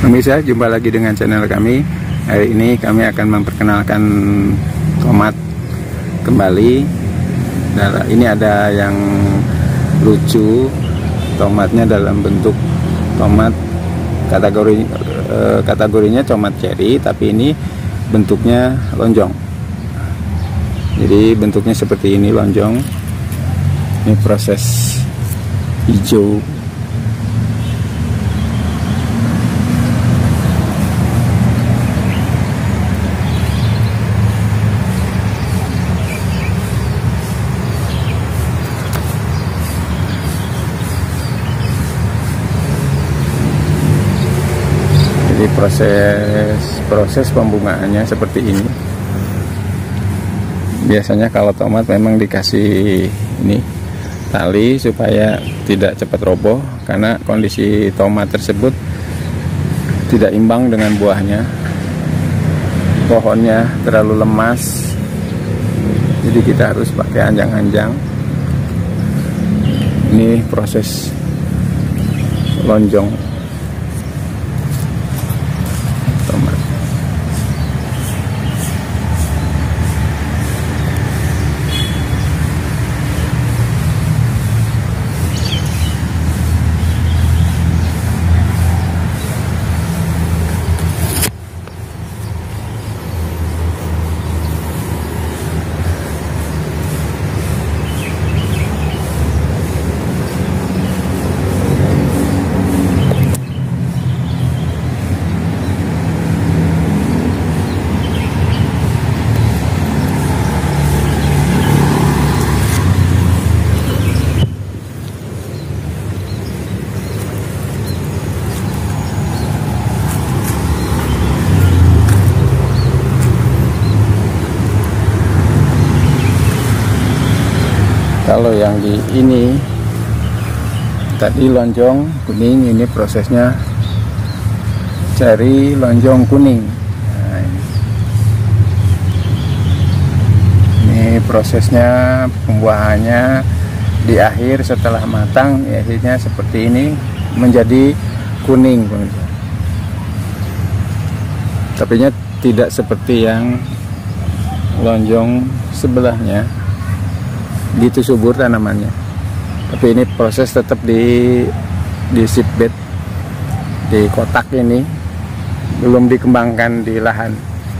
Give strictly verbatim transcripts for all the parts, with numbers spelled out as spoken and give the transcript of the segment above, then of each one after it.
Pemirsa, jumpa lagi dengan channel kami. Hari ini kami akan memperkenalkan tomat kembali. Nah, ini ada yang lucu, tomatnya dalam bentuk tomat kategori eh, kategorinya tomat cherry, tapi ini bentuknya lonjong. Jadi bentuknya seperti ini, lonjong. Ini proses hijau. Jadi proses proses pembungaannya seperti ini. Biasanya kalau tomat memang dikasih ini tali supaya tidak cepat roboh, karena kondisi tomat tersebut tidak imbang dengan buahnya. Pohonnya terlalu lemas, jadi kita harus pakai anjang-anjang. Ini proses lonjong tomat. Kalau yang di ini tadi lonjong kuning, ini prosesnya cherry lonjong kuning. Nah, ini. ini prosesnya pembuahannya di akhir setelah matang, akhirnya seperti ini menjadi kuning. Tapi nya tidak seperti yang lonjong sebelahnya, gitu subur tanamannya. Tapi ini proses tetap di di seedbed, di kotak ini, belum dikembangkan di lahan.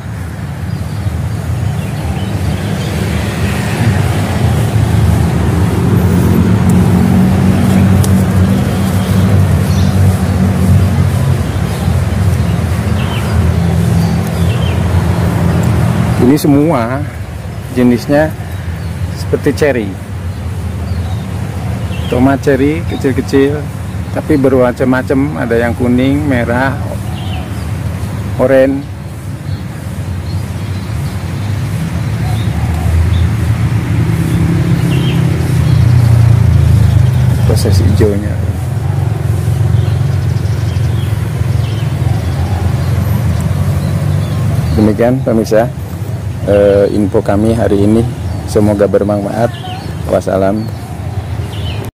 Ini semua jenisnya seperti cherry, tomat cherry kecil-kecil, tapi bermacam-macam. Ada yang kuning, merah, oranye. Proses hijaunya. Demikian pemirsa, eh, info kami hari ini. Semoga bermanfaat. Wassalam.